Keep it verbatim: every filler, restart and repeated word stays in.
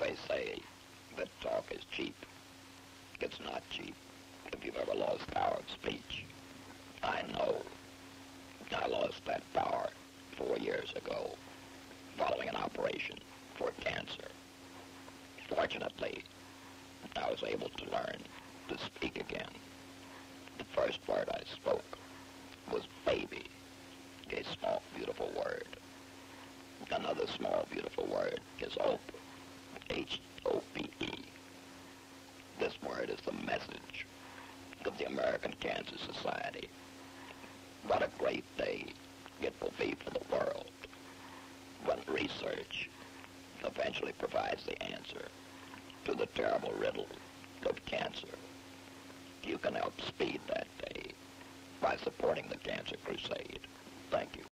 They say that talk is cheap. It's not cheap. If you've ever lost power of speech, I know. I lost that power four years ago following an operation for cancer. Fortunately, I was able to learn to speak again. The first word I spoke was baby, a small, beautiful word. Another small, beautiful word is hope, H O P E. This word is the message of the American Cancer Society. What a great day it will be for the world when research eventually provides the answer to the terrible riddle of cancer. You can help speed that day by supporting the Cancer Crusade. Thank you.